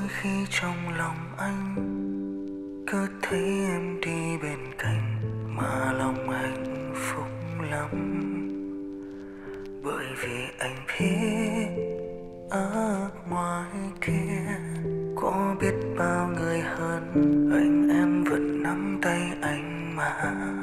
khi trong lòng anh cứ thấy em đi bên cạnh mà lòng hạnh phúc lắm. Bởi vì anh biết ở ngoài kia có biết bao người hơn anh, em vẫn nắm tay anh mà.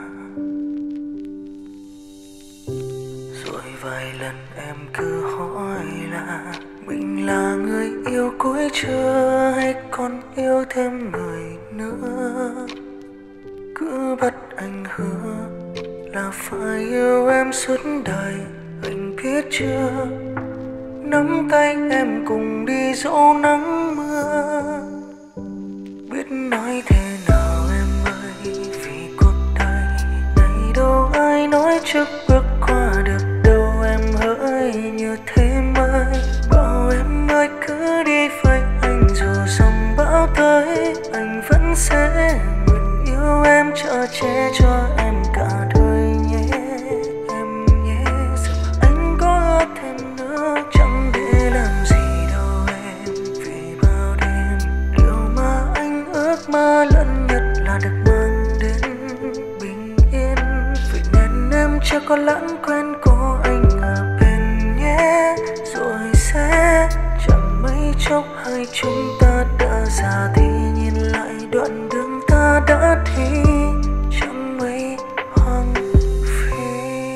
Rồi vài lần em cứ hỏi là mình là người yêu cuối chưa hay còn yêu thêm người nữa. Cứ bắt anh hứa là phải yêu em suốt đời, anh biết chưa? Nắm tay em cùng đi dẫu nắng mưa. Biết nói thế nào em ơi, vì cuộc đời này đâu ai nói trước bước qua được đâu. Em hỡi như thế mới bảo em ơi cứ đi với anh, dù dòng bão tới anh vẫn sẽ nguyện yêu em, chở che cho em cả đời nhé em nhé. Anh có thêm nữa chẳng để làm gì đâu em, vì bao đêm điều mà anh ước mơ lớn nhất là được mang đến bình yên. Vậy nên em chưa có lãng quên có anh ở bên nhé. Rồi sẽ chẳng mấy chốc hai chúng ta đã già thì nhìn lại đoạn đường ta đã đi chẳng mấy hoang phí.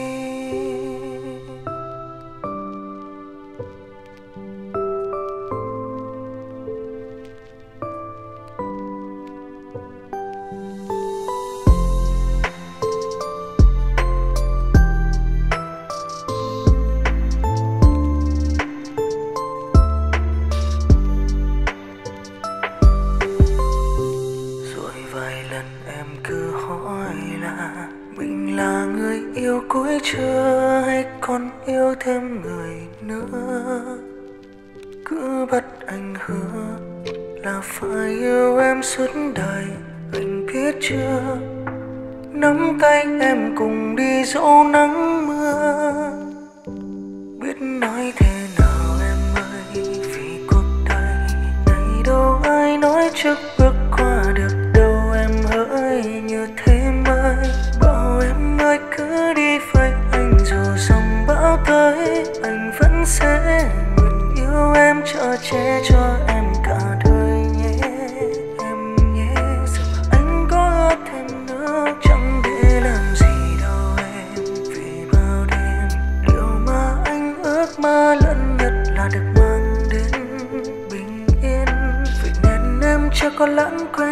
Vài lần em cứ hỏi là mình là người yêu cuối chưa hay còn yêu thêm người nữa. Cứ bắt anh hứa là phải yêu em suốt đời, anh biết chưa? Nắm tay em cùng đi dẫu nắng mưa. Biết nói thế nào em ơi, vì cuộc đời này đâu ai nói trước bước qua được đâu. Em hỡi như thế mới bảo em ơi cứ đi với anh, dù dòng bão tới anh vẫn sẽ nguyện yêu em, chở che cho em cả đời nhé em nhé. Anh có thêm nữa chẳng để làm gì đâu em, vì bao đêm điều mà anh ước mơ lớn nhất là được mang đến bình yên. Vậy nên em chưa có lãng quên